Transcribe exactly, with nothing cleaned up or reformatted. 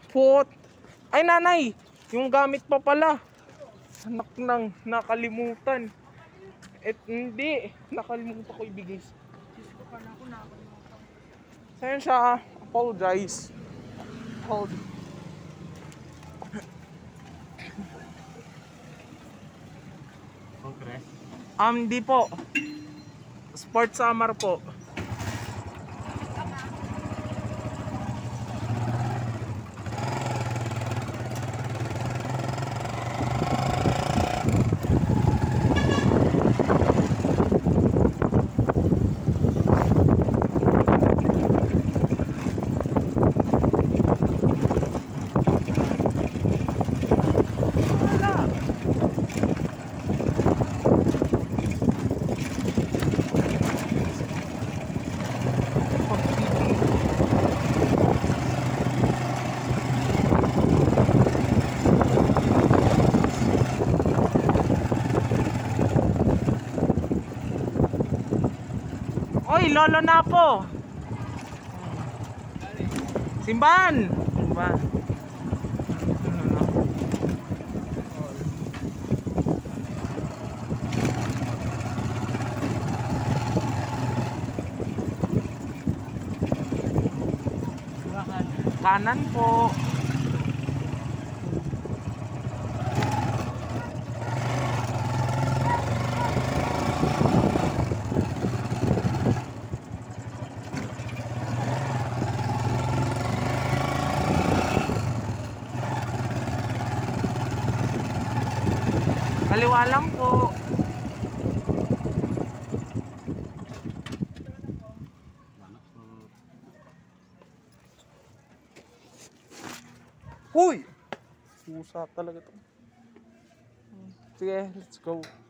Pot. Ay nanay, yung gamit pa pala. Anak nang nakalimutan. Et hindi, nakalimutan ko ibigay. Saan siya? Apologize. Hold. Congress? Um, hindi po. Sport summer po. Oy, lolo na po. Simbahan. Simbahan. Kanan po. Kaliwa lang po. Huy! Susa talaga to. Sige, let's go.